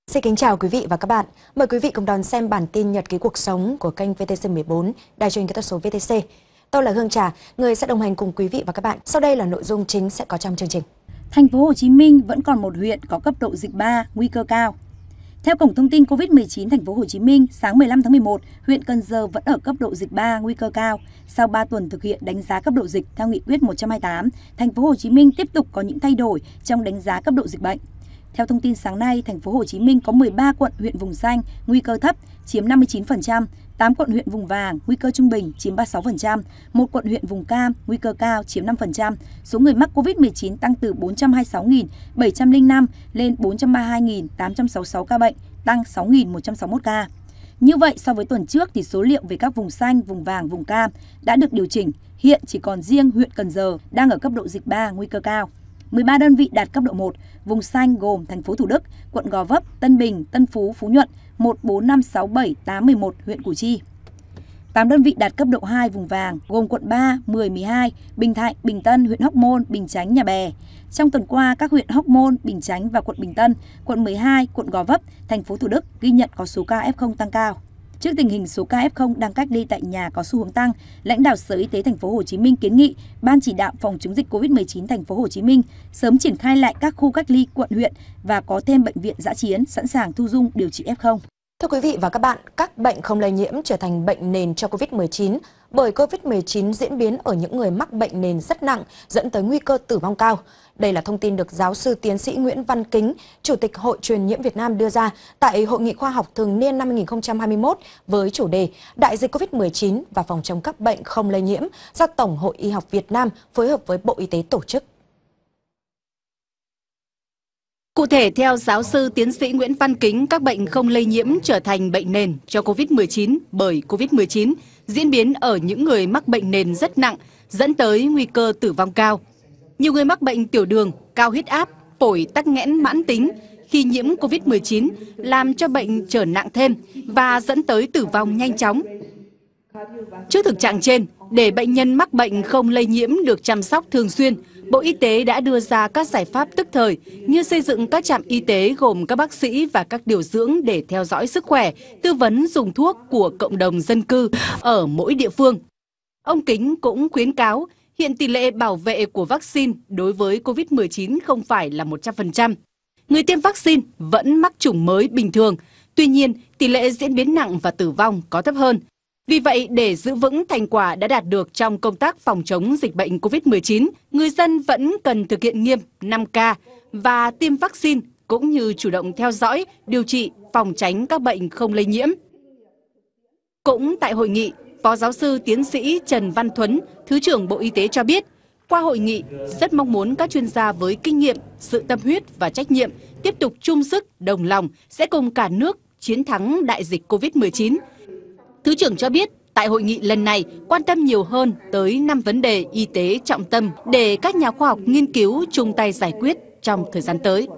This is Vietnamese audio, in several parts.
Xin kính chào quý vị và các bạn. Mời quý vị cùng đón xem bản tin nhật ký cuộc sống của kênh VTC14, đài truyền hình kỹ thuật số VTC. Tôi là Hương Trà, người sẽ đồng hành cùng quý vị và các bạn. Sau đây là nội dung chính sẽ có trong chương trình. Thành phố Hồ Chí Minh vẫn còn một huyện có cấp độ dịch 3, nguy cơ cao. Theo Cổng Thông tin COVID-19 Thành phố Hồ Chí Minh, sáng 15 tháng 11, huyện Cần Giờ vẫn ở cấp độ dịch 3, nguy cơ cao. Sau 3 tuần thực hiện đánh giá cấp độ dịch theo Nghị quyết 128, Thành phố Hồ Chí Minh tiếp tục có những thay đổi trong đánh giá cấp độ dịch bệnh. Theo thông tin sáng nay, Thành phố Hồ Chí Minh có 13 quận huyện vùng xanh, nguy cơ thấp, chiếm 59%, 8 quận huyện vùng vàng, nguy cơ trung bình, chiếm 36%, 1 quận huyện vùng cam, nguy cơ cao, chiếm 5%. Số người mắc COVID-19 tăng từ 426.705 lên 432.866 ca bệnh, tăng 6.161 ca. Như vậy, so với tuần trước thì số liệu về các vùng xanh, vùng vàng, vùng cam đã được điều chỉnh. Hiện chỉ còn riêng huyện Cần Giờ đang ở cấp độ dịch 3, nguy cơ cao. 13 đơn vị đạt cấp độ 1, vùng xanh gồm thành phố Thủ Đức, quận Gò Vấp, Tân Bình, Tân Phú, Phú Nhuận, 1, 4, 5, 6, 7, 8, 11, huyện Củ Chi. 8 đơn vị đạt cấp độ 2 vùng vàng gồm quận 3, 10, 12, Bình Thạnh, Bình Tân, huyện Hóc Môn, Bình Chánh, Nhà Bè. Trong tuần qua, các huyện Hóc Môn, Bình Chánh và quận Bình Tân, quận 12, quận Gò Vấp, thành phố Thủ Đức ghi nhận có số ca F0 tăng cao. Trước tình hình số ca F0 đang cách ly tại nhà có xu hướng tăng, lãnh đạo Sở Y tế Thành phố Hồ Chí Minh kiến nghị Ban chỉ đạo phòng chống dịch COVID-19 Thành phố Hồ Chí Minh sớm triển khai lại các khu cách ly quận huyện và có thêm bệnh viện dã chiến sẵn sàng thu dung điều trị F0. Thưa quý vị và các bạn, các bệnh không lây nhiễm trở thành bệnh nền cho COVID-19 bởi COVID-19 diễn biến ở những người mắc bệnh nền rất nặng dẫn tới nguy cơ tử vong cao. Đây là thông tin được giáo sư tiến sĩ Nguyễn Văn Kính, Chủ tịch Hội Truyền nhiễm Việt Nam đưa ra tại Hội nghị khoa học thường niên năm 2021 với chủ đề Đại dịch COVID-19 và phòng chống các bệnh không lây nhiễm do Tổng hội Y học Việt Nam phối hợp với Bộ Y tế tổ chức. Cụ thể, theo giáo sư tiến sĩ Nguyễn Văn Kính, các bệnh không lây nhiễm trở thành bệnh nền cho COVID-19 bởi COVID-19 diễn biến ở những người mắc bệnh nền rất nặng, dẫn tới nguy cơ tử vong cao. Nhiều người mắc bệnh tiểu đường, cao huyết áp, phổi tắc nghẽn mãn tính khi nhiễm COVID-19 làm cho bệnh trở nặng thêm và dẫn tới tử vong nhanh chóng. Trước thực trạng trên, để bệnh nhân mắc bệnh không lây nhiễm được chăm sóc thường xuyên, Bộ Y tế đã đưa ra các giải pháp tức thời như xây dựng các trạm y tế gồm các bác sĩ và các điều dưỡng để theo dõi sức khỏe, tư vấn dùng thuốc của cộng đồng dân cư ở mỗi địa phương. Ông Kính cũng khuyến cáo hiện tỷ lệ bảo vệ của vaccine đối với COVID-19 không phải là 100%. Người tiêm vaccine vẫn mắc chủng mới bình thường, tuy nhiên tỷ lệ diễn biến nặng và tử vong có thấp hơn. Vì vậy, để giữ vững thành quả đã đạt được trong công tác phòng chống dịch bệnh COVID-19, người dân vẫn cần thực hiện nghiêm 5K và tiêm vaccine cũng như chủ động theo dõi, điều trị, phòng tránh các bệnh không lây nhiễm. Cũng tại hội nghị, Phó giáo sư tiến sĩ Trần Văn Thuấn, Thứ trưởng Bộ Y tế cho biết, qua hội nghị rất mong muốn các chuyên gia với kinh nghiệm, sự tâm huyết và trách nhiệm tiếp tục chung sức, đồng lòng sẽ cùng cả nước chiến thắng đại dịch COVID-19. Thứ trưởng cho biết, tại hội nghị lần này quan tâm nhiều hơn tới 5 vấn đề y tế trọng tâm để các nhà khoa học nghiên cứu chung tay giải quyết trong thời gian tới.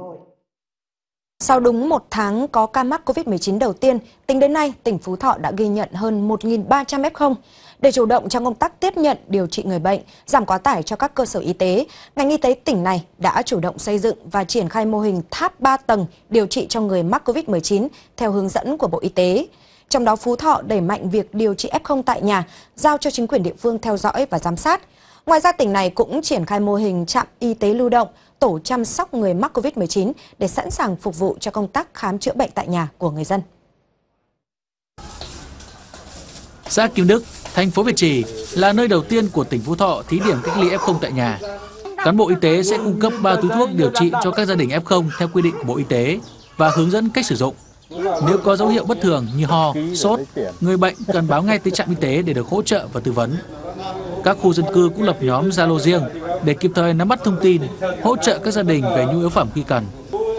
Sau đúng 1 tháng có ca mắc COVID-19 đầu tiên, tính đến nay, tỉnh Phú Thọ đã ghi nhận hơn 1.300 F0. Để chủ động trong công tác tiếp nhận, điều trị người bệnh, giảm quá tải cho các cơ sở y tế, ngành y tế tỉnh này đã chủ động xây dựng và triển khai mô hình tháp 3 tầng điều trị cho người mắc COVID-19 theo hướng dẫn của Bộ Y tế. Trong đó, Phú Thọ đẩy mạnh việc điều trị F0 tại nhà, giao cho chính quyền địa phương theo dõi và giám sát. Ngoài ra, tỉnh này cũng triển khai mô hình trạm y tế lưu động, tổ chăm sóc người mắc COVID-19 để sẵn sàng phục vụ cho công tác khám chữa bệnh tại nhà của người dân. Xã Kim Đức, thành phố Việt Trì là nơi đầu tiên của tỉnh Phú Thọ thí điểm cách ly F0 tại nhà. Cán bộ y tế sẽ cung cấp 3 túi thuốc điều trị cho các gia đình F0 theo quy định của Bộ Y tế và hướng dẫn cách sử dụng. Nếu có dấu hiệu bất thường như ho, sốt, người bệnh cần báo ngay tới trạm y tế để được hỗ trợ và tư vấn. Các khu dân cư cũng lập nhóm Zalo riêng để kịp thời nắm bắt thông tin, hỗ trợ các gia đình về nhu yếu phẩm khi cần.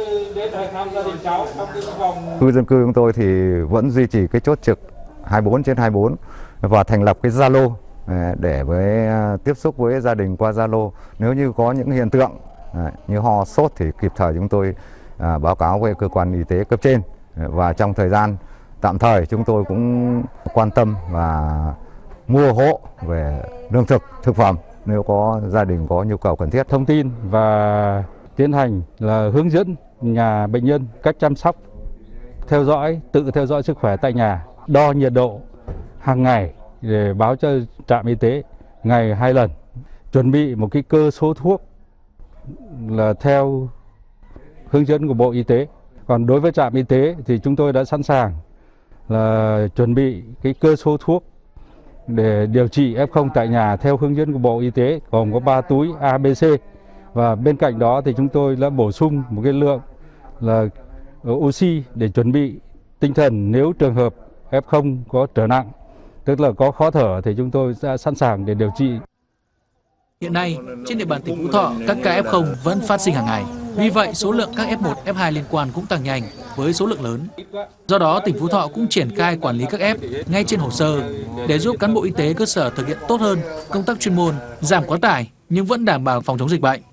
Khu dân cư chúng tôi thì vẫn duy trì cái chốt trực 24/24 và thành lập cái Zalo để tiếp xúc với gia đình qua Zalo. Nếu như có những hiện tượng như ho, sốt thì kịp thời chúng tôi báo cáo với cơ quan y tế cấp trên. Và trong thời gian tạm thời chúng tôi cũng quan tâm và mua hộ về lương thực, thực phẩm nếu có gia đình có nhu cầu cần thiết. Thông tin và tiến hành là hướng dẫn nhà bệnh nhân cách chăm sóc, tự theo dõi sức khỏe tại nhà, đo nhiệt độ hàng ngày để báo cho trạm y tế ngày 2 lần, chuẩn bị một cái cơ số thuốc là theo hướng dẫn của Bộ Y tế. Còn đối với trạm y tế thì chúng tôi đã sẵn sàng là chuẩn bị cái cơ số thuốc để điều trị F0 tại nhà theo hướng dẫn của Bộ Y tế, gồm có 3 túi ABC. Và bên cạnh đó thì chúng tôi đã bổ sung một cái lượng là oxy để chuẩn bị tinh thần nếu trường hợp F0 có trở nặng, tức là có khó thở thì chúng tôi sẽ sẵn sàng để điều trị. Hiện nay, trên địa bàn tỉnh Phú Thọ, các ca F0 vẫn phát sinh hàng ngày. Vì vậy, số lượng các F1, F2 liên quan cũng tăng nhanh với số lượng lớn. Do đó, tỉnh Phú Thọ cũng triển khai quản lý các F ngay trên hồ sơ để giúp cán bộ y tế cơ sở thực hiện tốt hơn công tác chuyên môn, giảm quá tải nhưng vẫn đảm bảo phòng chống dịch bệnh.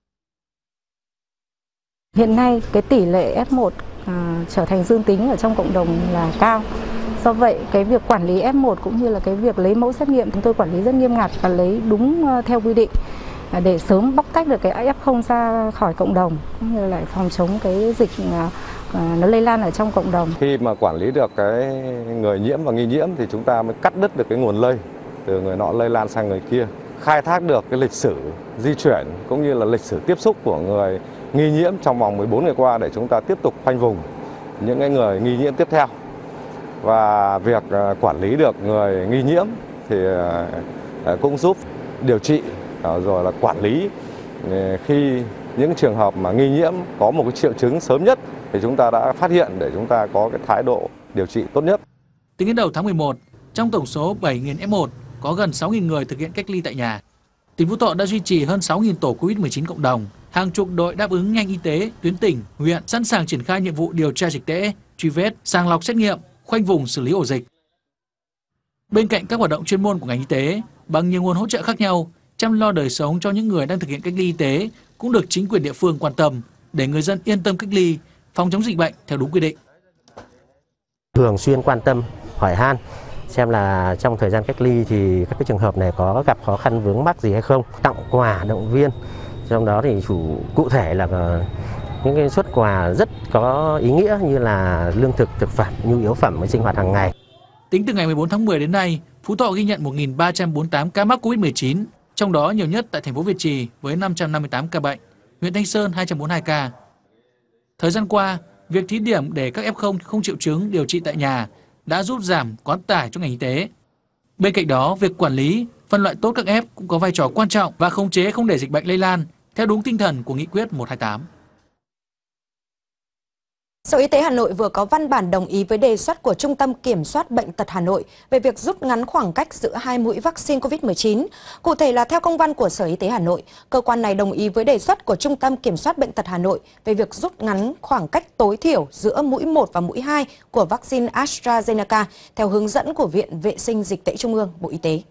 Hiện nay, cái tỷ lệ F1 trở thành dương tính ở trong cộng đồng là cao. Do vậy, cái việc quản lý F1 cũng như là cái việc lấy mẫu xét nghiệm chúng tôi quản lý rất nghiêm ngặt và lấy đúng theo quy định để sớm bóc tách được cái F0 ra khỏi cộng đồng, cũng như là phòng chống cái dịch nó lây lan ở trong cộng đồng. Khi mà quản lý được cái người nhiễm và nghi nhiễm thì chúng ta mới cắt đứt được cái nguồn lây từ người nọ lây lan sang người kia, khai thác được cái lịch sử di chuyển cũng như là lịch sử tiếp xúc của người nghi nhiễm trong vòng 14 ngày qua để chúng ta tiếp tục khoanh vùng những cái người nghi nhiễm tiếp theo. Và việc quản lý được người nghi nhiễm thì cũng giúp điều trị rồi là quản lý khi những trường hợp mà nghi nhiễm có một cái triệu chứng sớm nhất thì chúng ta đã phát hiện để chúng ta có cái thái độ điều trị tốt nhất. Tính đến đầu tháng 11, trong tổng số 7.000 F1 có gần 6.000 người thực hiện cách ly tại nhà. Tỉnh Phú Thọ đã duy trì hơn 6.000 tổ COVID-19 cộng đồng, hàng chục đội đáp ứng nhanh y tế, tuyến tỉnh, huyện sẵn sàng triển khai nhiệm vụ điều tra dịch tễ, truy vết, sàng lọc xét nghiệm, khoanh vùng xử lý ổ dịch. Bên cạnh các hoạt động chuyên môn của ngành y tế, bằng nhiều nguồn hỗ trợ khác nhau, chăm lo đời sống cho những người đang thực hiện cách ly y tế cũng được chính quyền địa phương quan tâm để người dân yên tâm cách ly, phòng chống dịch bệnh theo đúng quy định. Thường xuyên quan tâm, hỏi han xem là trong thời gian cách ly thì các cái trường hợp này có gặp khó khăn vướng mắc gì hay không, tặng quà động viên. Trong đó thì cụ thể là những cái suất quà rất có ý nghĩa như là lương thực, thực phẩm, nhu yếu phẩm với sinh hoạt hàng ngày. Tính từ ngày 14 tháng 10 đến nay, Phú Thọ ghi nhận 1.348 ca mắc COVID-19, trong đó nhiều nhất tại thành phố Việt Trì với 558 ca bệnh, huyện Thanh Sơn 242 ca. Thời gian qua, việc thí điểm để các F0 không triệu chứng điều trị tại nhà đã giúp giảm quá tải cho ngành y tế. Bên cạnh đó, việc quản lý, phân loại tốt các F cũng có vai trò quan trọng và khống chế không để dịch bệnh lây lan theo đúng tinh thần của Nghị quyết 128. Sở Y tế Hà Nội vừa có văn bản đồng ý với đề xuất của Trung tâm Kiểm soát Bệnh tật Hà Nội về việc rút ngắn khoảng cách giữa 2 mũi vaccine COVID-19. Cụ thể là theo công văn của Sở Y tế Hà Nội, cơ quan này đồng ý với đề xuất của Trung tâm Kiểm soát Bệnh tật Hà Nội về việc rút ngắn khoảng cách tối thiểu giữa mũi 1 và mũi 2 của vaccine AstraZeneca theo hướng dẫn của Viện Vệ sinh Dịch tễ Trung ương, Bộ Y tế.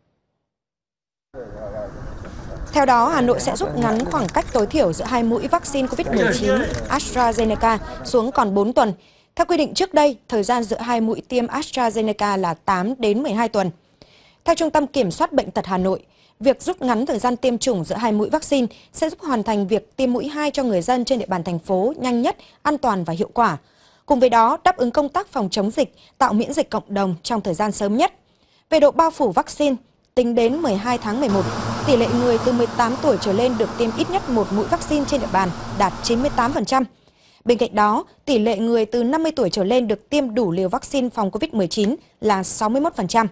Theo đó, Hà Nội sẽ rút ngắn khoảng cách tối thiểu giữa 2 mũi vaccine COVID-19 AstraZeneca xuống còn 4 tuần. Theo quy định trước đây, thời gian giữa 2 mũi tiêm AstraZeneca là 8 đến 12 tuần. Theo Trung tâm Kiểm soát Bệnh tật Hà Nội, việc rút ngắn thời gian tiêm chủng giữa 2 mũi vaccine sẽ giúp hoàn thành việc tiêm mũi 2 cho người dân trên địa bàn thành phố nhanh nhất, an toàn và hiệu quả. Cùng với đó, đáp ứng công tác phòng chống dịch, tạo miễn dịch cộng đồng trong thời gian sớm nhất. Về độ bao phủ vaccine, tính đến 12 tháng 11, tỷ lệ người từ 18 tuổi trở lên được tiêm ít nhất một mũi vaccine trên địa bàn đạt 98%. Bên cạnh đó, tỷ lệ người từ 50 tuổi trở lên được tiêm đủ liều vaccine phòng COVID-19 là 61%.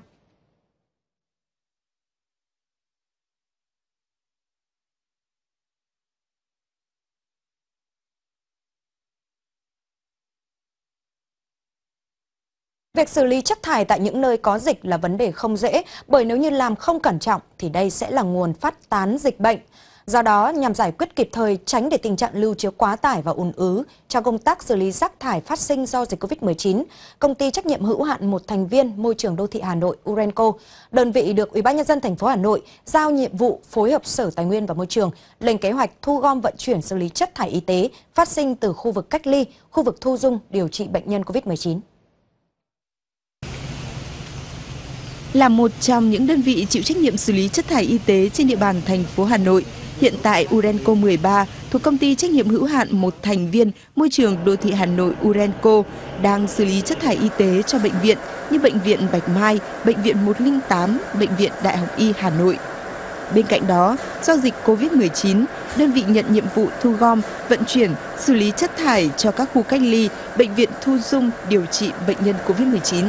Việc xử lý chất thải tại những nơi có dịch là vấn đề không dễ, bởi nếu như làm không cẩn trọng thì đây sẽ là nguồn phát tán dịch bệnh. Do đó, nhằm giải quyết kịp thời, tránh để tình trạng lưu chứa quá tải và ùn ứ trong công tác xử lý rác thải phát sinh do dịch COVID-19, công ty trách nhiệm hữu hạn một thành viên môi trường đô thị Hà Nội Urenco, đơn vị được Ủy ban nhân dân thành phố Hà Nội giao nhiệm vụ phối hợp Sở Tài nguyên và Môi trường lên kế hoạch thu gom vận chuyển xử lý chất thải y tế phát sinh từ khu vực cách ly, khu vực thu dung điều trị bệnh nhân COVID-19. Là một trong những đơn vị chịu trách nhiệm xử lý chất thải y tế trên địa bàn thành phố Hà Nội, hiện tại Urenco 13 thuộc công ty trách nhiệm hữu hạn một thành viên môi trường đô thị Hà Nội Urenco đang xử lý chất thải y tế cho bệnh viện như Bệnh viện Bạch Mai, Bệnh viện 108, Bệnh viện Đại học Y Hà Nội. Bên cạnh đó, do dịch COVID-19, đơn vị nhận nhiệm vụ thu gom, vận chuyển, xử lý chất thải cho các khu cách ly, bệnh viện thu dung điều trị bệnh nhân COVID-19.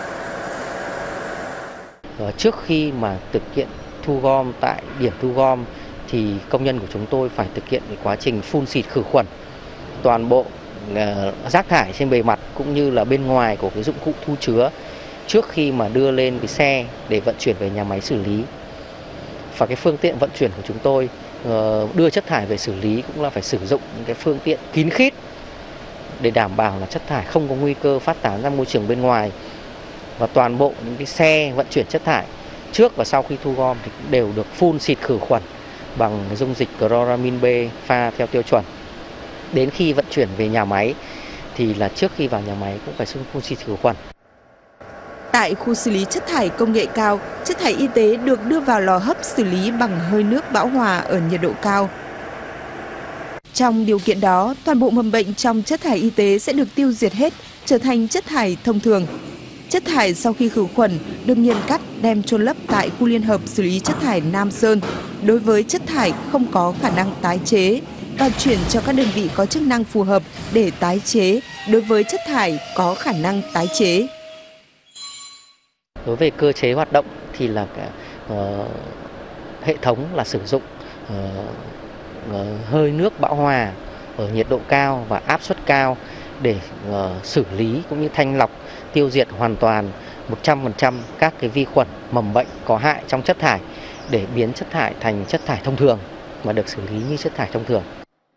Trước khi mà thực hiện thu gom tại điểm thu gom thì công nhân của chúng tôi phải thực hiện quá trình phun xịt khử khuẩn toàn bộ rác thải trên bề mặt cũng như là bên ngoài của cái dụng cụ thu chứa trước khi mà đưa lên cái xe để vận chuyển về nhà máy xử lý. Và cái phương tiện vận chuyển của chúng tôi đưa chất thải về xử lý cũng là phải sử dụng những cái phương tiện kín khít để đảm bảo là chất thải không có nguy cơ phát tán ra môi trường bên ngoài. Và toàn bộ những cái xe vận chuyển chất thải trước và sau khi thu gom thì cũng đều được phun xịt khử khuẩn bằng cái dung dịch chloramin B pha theo tiêu chuẩn. Đến khi vận chuyển về nhà máy thì là trước khi vào nhà máy cũng phải phun xịt khử khuẩn. Tại khu xử lý chất thải công nghệ cao, chất thải y tế được đưa vào lò hấp xử lý bằng hơi nước bão hòa ở nhiệt độ cao. Trong điều kiện đó, toàn bộ mầm bệnh trong chất thải y tế sẽ được tiêu diệt hết, trở thành chất thải thông thường. Chất thải sau khi khử khuẩn được nghiền cắt đem chôn lấp tại khu liên hợp xử lý chất thải Nam Sơn. Đối với chất thải không có khả năng tái chế và chuyển cho các đơn vị có chức năng phù hợp để tái chế đối với chất thải có khả năng tái chế. Đối với cơ chế hoạt động thì là hệ thống là sử dụng hơi nước bão hòa ở nhiệt độ cao và áp suất cao để xử lý cũng như thanh lọc, tiêu diệt hoàn toàn 100% các cái vi khuẩn mầm bệnh có hại trong chất thải để biến chất thải thành chất thải thông thường và được xử lý như chất thải thông thường.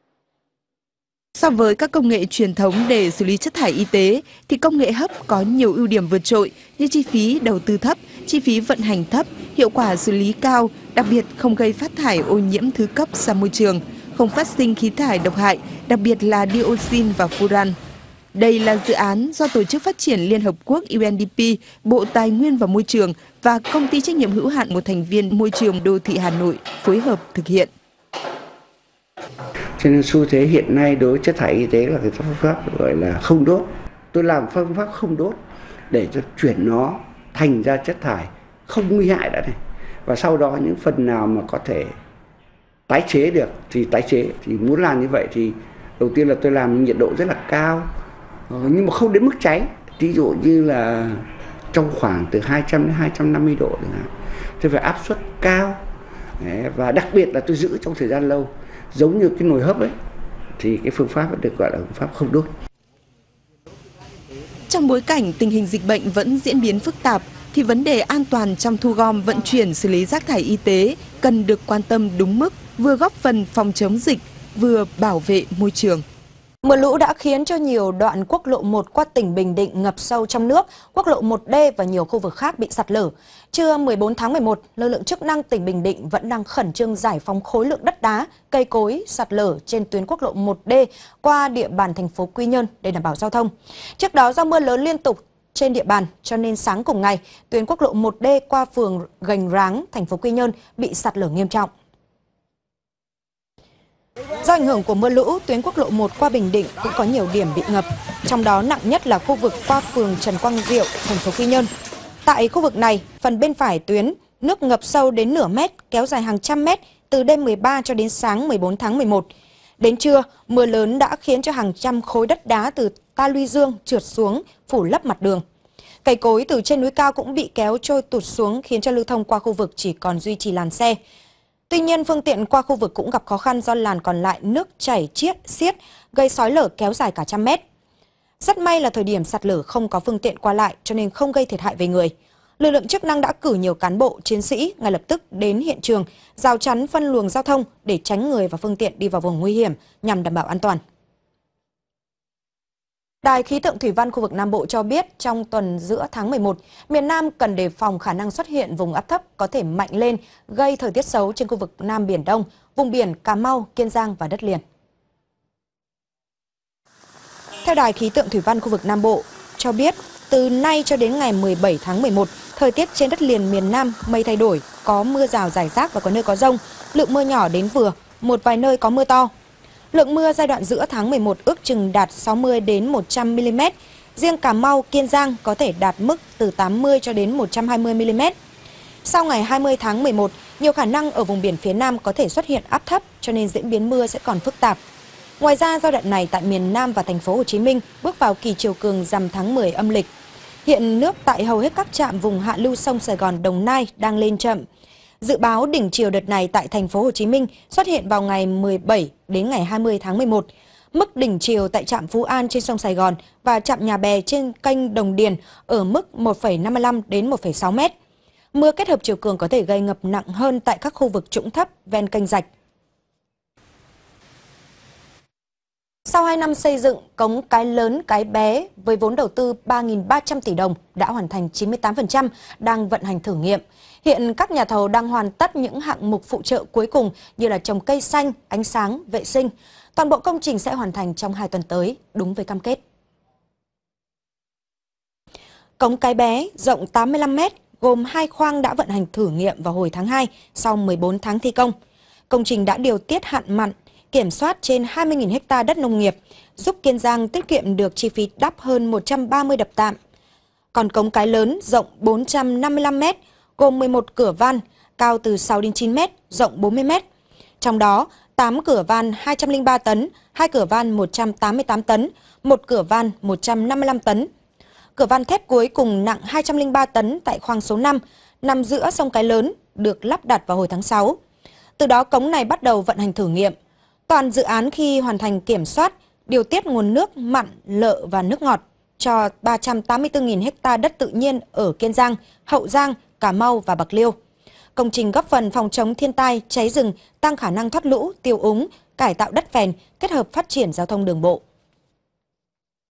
So với các công nghệ truyền thống để xử lý chất thải y tế thì công nghệ hấp có nhiều ưu điểm vượt trội như chi phí đầu tư thấp, chi phí vận hành thấp, hiệu quả xử lý cao, đặc biệt không gây phát thải ô nhiễm thứ cấp ra môi trường, không phát sinh khí thải độc hại, đặc biệt là dioxin và furan. Đây là dự án do Tổ chức Phát triển Liên Hợp Quốc UNDP, Bộ Tài nguyên và Môi trường và Công ty trách nhiệm hữu hạn một thành viên môi trường đô thị Hà Nội phối hợp thực hiện. Cho nên xu thế hiện nay đối với chất thải y tế là cái phương pháp gọi là không đốt. Tôi làm phương pháp không đốt để cho chuyển nó thành ra chất thải không nguy hại đã này. Và sau đó những phần nào mà có thể tái chế được thì tái chế. Thì muốn làm như vậy thì đầu tiên là tôi làm nhiệt độ rất là cao, nhưng mà không đến mức cháy. Ví dụ như là trong khoảng từ 200 đến 250 độ chẳng hạn. Tôi phải áp suất cao. Và đặc biệt là tôi giữ trong thời gian lâu. Giống như cái nồi hấp ấy, thì cái phương pháp được gọi là phương pháp không đốt. Trong bối cảnh tình hình dịch bệnh vẫn diễn biến phức tạp, thì vấn đề an toàn trong thu gom, vận chuyển, xử lý rác thải y tế cần được quan tâm đúng mức, vừa góp phần phòng chống dịch, vừa bảo vệ môi trường. Mưa lũ đã khiến cho nhiều đoạn quốc lộ 1 qua tỉnh Bình Định ngập sâu trong nước, quốc lộ 1D và nhiều khu vực khác bị sạt lở. Trưa 14 tháng 11, lực lượng chức năng tỉnh Bình Định vẫn đang khẩn trương giải phóng khối lượng đất đá, cây cối sạt lở trên tuyến quốc lộ 1D qua địa bàn thành phố Quy Nhơn để đảm bảo giao thông. Trước đó do mưa lớn liên tục trên địa bàn cho nên sáng cùng ngày, tuyến quốc lộ 1D qua phường Gành Ráng, thành phố Quy Nhơn bị sạt lở nghiêm trọng. Do ảnh hưởng của mưa lũ, tuyến quốc lộ 1 qua Bình Định cũng có nhiều điểm bị ngập, trong đó nặng nhất là khu vực qua phường Trần Quang Diệu, thành phố Quy Nhơn. Tại khu vực này, phần bên phải tuyến, nước ngập sâu đến nửa mét, kéo dài hàng trăm mét từ đêm 13 cho đến sáng 14 tháng 11. Đến trưa, mưa lớn đã khiến cho hàng trăm khối đất đá từ ta luy dương trượt xuống, phủ lấp mặt đường. Cây cối từ trên núi cao cũng bị kéo trôi tụt xuống, khiến cho lưu thông qua khu vực chỉ còn duy trì làn xe. Tuy nhiên, phương tiện qua khu vực cũng gặp khó khăn do làn còn lại nước chảy xiết, gây xói lở kéo dài cả trăm mét. Rất may là thời điểm sạt lở không có phương tiện qua lại cho nên không gây thiệt hại về người. Lực lượng chức năng đã cử nhiều cán bộ, chiến sĩ ngay lập tức đến hiện trường, rào chắn phân luồng giao thông để tránh người và phương tiện đi vào vùng nguy hiểm nhằm đảm bảo an toàn. Đài khí tượng thủy văn khu vực Nam Bộ cho biết trong tuần giữa tháng 11, miền Nam cần đề phòng khả năng xuất hiện vùng áp thấp có thể mạnh lên, gây thời tiết xấu trên khu vực Nam Biển Đông, vùng biển Cà Mau, Kiên Giang và đất liền. Theo Đài khí tượng thủy văn khu vực Nam Bộ cho biết, Từ nay cho đến ngày 17 tháng 11, thời tiết trên đất liền miền Nam mây thay đổi, có mưa rào rải rác và có nơi có dông, lượng mưa nhỏ đến vừa, một vài nơi có mưa to. Lượng mưa giai đoạn giữa tháng 11 ước chừng đạt 60 đến 100 mm. Riêng Cà Mau, Kiên Giang có thể đạt mức từ 80 cho đến 120 mm. Sau ngày 20 tháng 11, nhiều khả năng ở vùng biển phía Nam có thể xuất hiện áp thấp cho nên diễn biến mưa sẽ còn phức tạp. Ngoài ra, giai đoạn này tại miền Nam và thành phố Hồ Chí Minh bước vào kỳ chiều cường rằm tháng 10 âm lịch. Hiện nước tại hầu hết các trạm vùng hạ lưu sông Sài Gòn, Đồng Nai đang lên chậm. Dự báo đỉnh chiều đợt này tại thành phố Hồ Chí Minh xuất hiện vào ngày 17 đến ngày 20 tháng 11. Mức đỉnh chiều tại trạm Phú An trên sông Sài Gòn và trạm Nhà Bè trên kênh Đồng Điền ở mức 1,55 đến 1,6 m. Mưa kết hợp chiều cường có thể gây ngập nặng hơn tại các khu vực trũng thấp ven kênh rạch. Sau 2 năm xây dựng, cống Cái Lớn Cái Bé với vốn đầu tư 3.300 tỷ đồng đã hoàn thành 98%, đang vận hành thử nghiệm. Hiện các nhà thầu đang hoàn tất những hạng mục phụ trợ cuối cùng như là trồng cây xanh, ánh sáng, vệ sinh. Toàn bộ công trình sẽ hoàn thành trong 2 tuần tới, đúng với cam kết. Cống Cái Bé rộng 85 m, gồm 2 khoang đã vận hành thử nghiệm vào hồi tháng 2 sau 14 tháng thi công. Công trình đã điều tiết hạn mặn, kiểm soát trên 20.000 ha đất nông nghiệp, giúp Kiên Giang tiết kiệm được chi phí đắp hơn 130 đập tạm. Còn cống Cái Lớn rộng 455 m, gồm 11 cửa van, cao từ 6 đến 9 m, rộng 40 m. Trong đó, 8 cửa van 203 tấn, 2 cửa van 188 tấn, 1 cửa van 155 tấn. Cửa van thép cuối cùng nặng 203 tấn tại khoang số 5, nằm giữa sông Cái Lớn, được lắp đặt vào hồi tháng 6. Từ đó cống này bắt đầu vận hành thử nghiệm. Toàn dự án khi hoàn thành kiểm soát, điều tiết nguồn nước mặn, lợ và nước ngọt cho 384.000 ha đất tự nhiên ở Kiên Giang, Hậu Giang, Cà Mau và Bạc Liêu. Công trình góp phần phòng chống thiên tai, cháy rừng, tăng khả năng thoát lũ, tiêu úng, cải tạo đất phèn, kết hợp phát triển giao thông đường bộ.